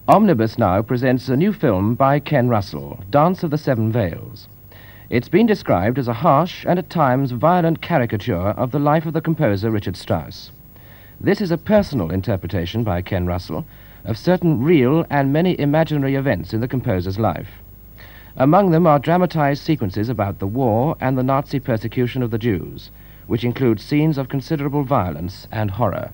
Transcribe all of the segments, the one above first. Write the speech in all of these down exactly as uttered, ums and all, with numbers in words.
Omnibus now presents a new film by Ken Russell, Dance of the Seven Veils. It's been described as a harsh and at times violent caricature of the life of the composer Richard Strauss. This is a personal interpretation by Ken Russell of certain real and many imaginary events in the composer's life. Among them are dramatized sequences about the war and the Nazi persecution of the Jews, which include scenes of considerable violence and horror.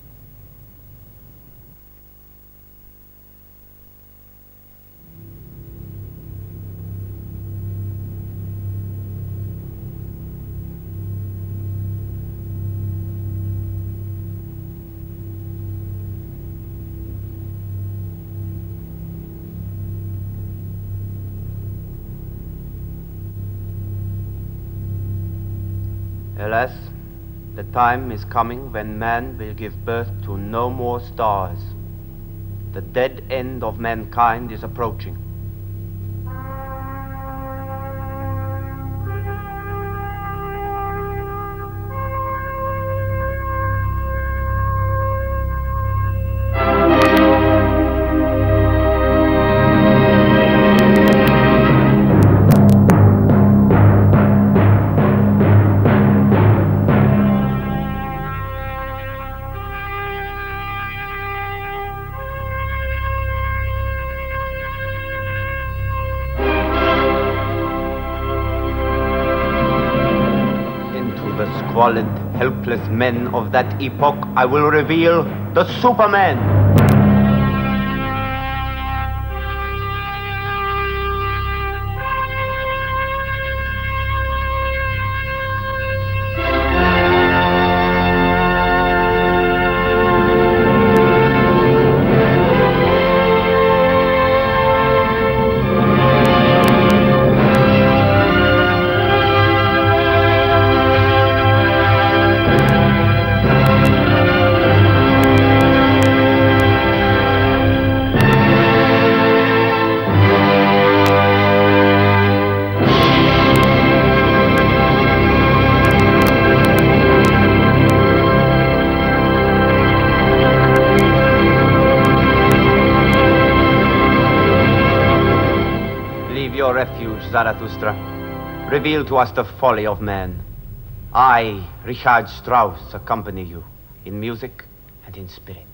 Alas, the time is coming when man will give birth to no more stars. The dead end of mankind is approaching. Squalid, helpless men of that epoch, I will reveal the Superman. Your refuge, Zarathustra. Reveal to us the folly of man. I, Richard Strauss, accompany you in music and in spirit.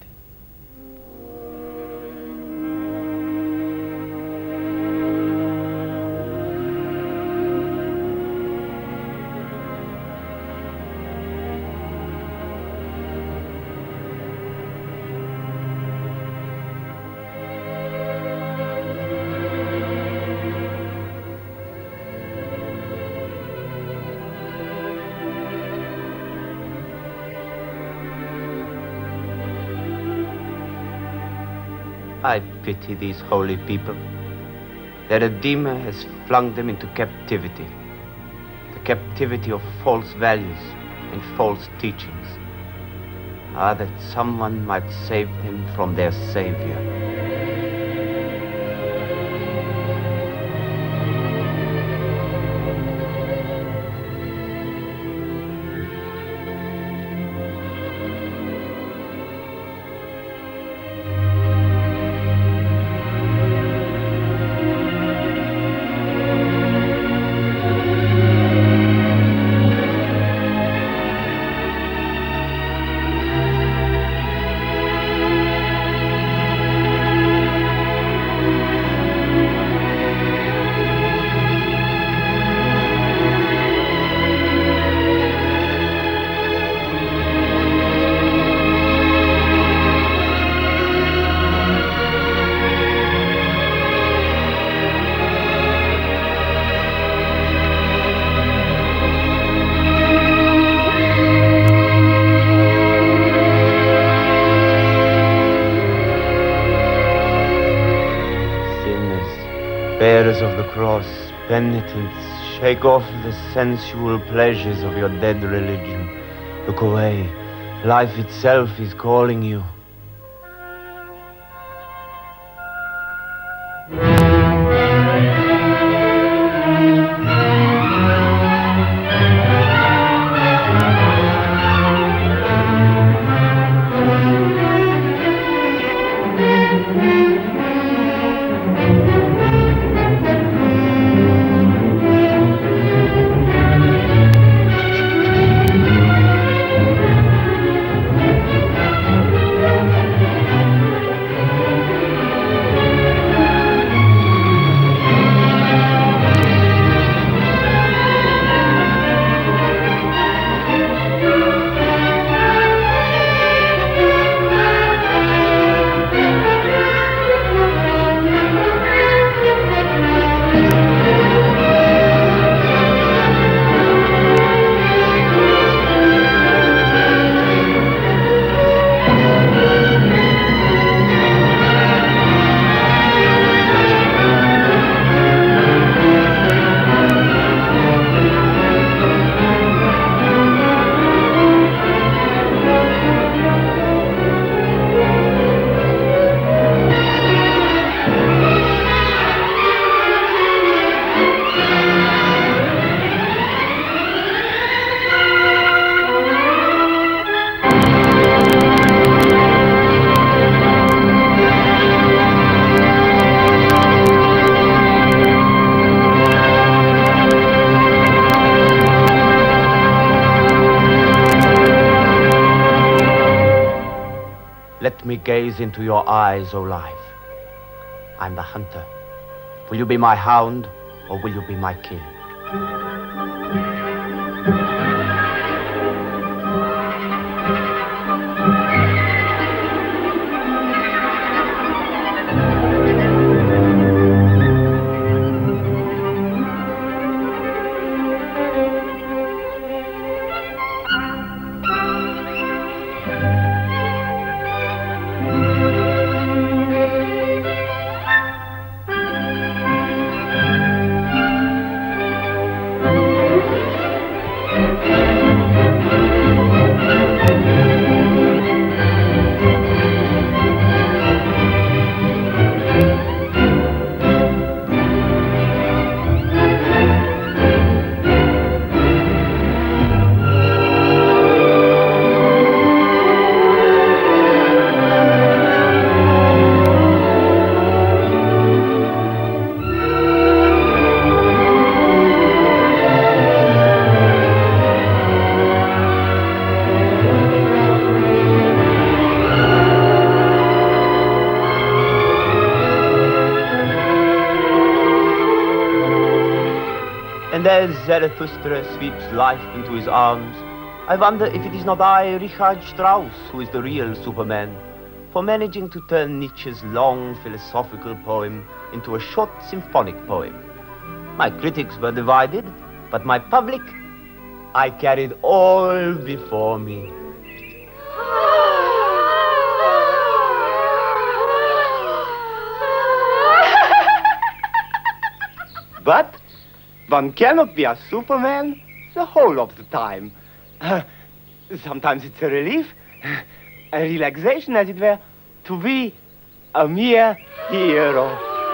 I pity these holy people. Their Redeemer has flung them into captivity. The captivity of false values and false teachings. Ah, that someone might save them from their Savior. Bearers of the cross, penitents, shake off the sensual pleasures of your dead religion. Look away. Life itself is calling you. Let me gaze into your eyes, O life. I'm the hunter. Will you be my hound, or will you be my kill? And as Zarathustra sweeps life into his arms, I wonder if it is not I, Richard Strauss, who is the real Superman, for managing to turn Nietzsche's long philosophical poem into a short symphonic poem. My critics were divided, but my public, I carried all before me. But one cannot be a Superman the whole of the time. Uh, sometimes it's a relief, a relaxation, as it were, to be a mere hero.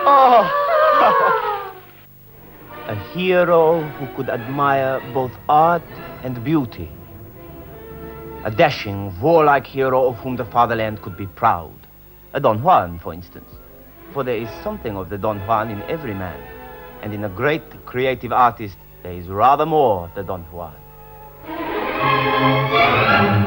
Oh! A hero who could admire both art and beauty. A dashing, warlike hero of whom the fatherland could be proud. A Don Juan, for instance. For there is something of the Don Juan in every man. And in a great creative artist, there is rather more the Don Juan.